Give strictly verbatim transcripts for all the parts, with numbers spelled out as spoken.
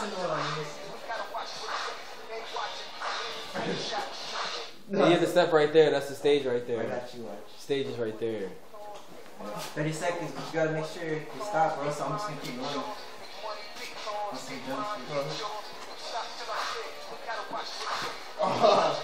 You have to step right there. That's the stage right there. I got you, watch. Stage is right there. thirty seconds, but you gotta make sure you stop, bro, so I'm just gonna keep going. Oh.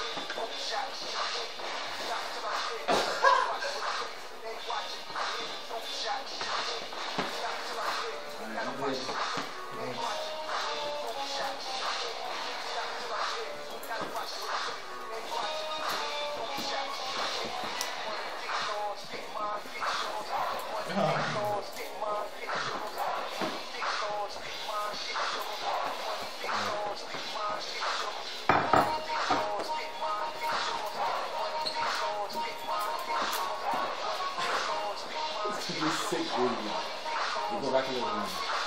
Sick, baby. You go back in the room.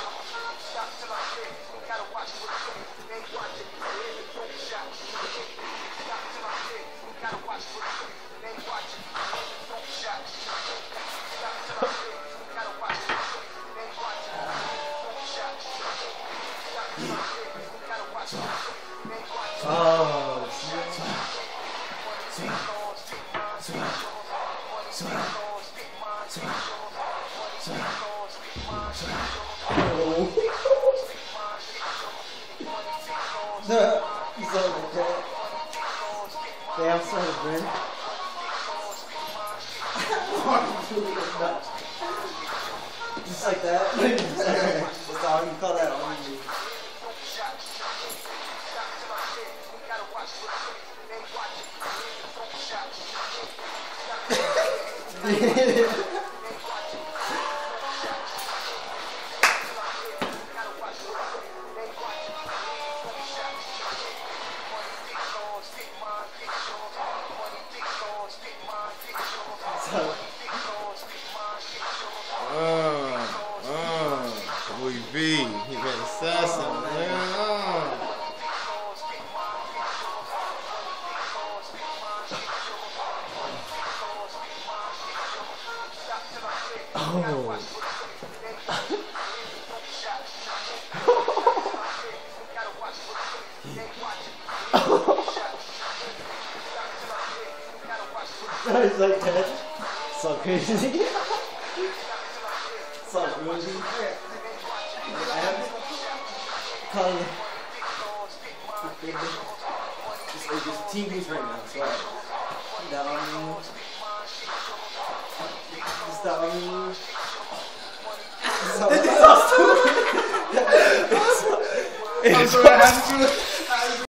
Oh, he's over there. Damn son of man. Just like that. That's all you call that on you. Uh, uh, Louis V, he been assassin, man. Uh. Oh. It's like that. So crazy. So crazy. I have to call it. It's like just teammates right now. So That on me. Just that on me. So, so stupid. I'm so happy.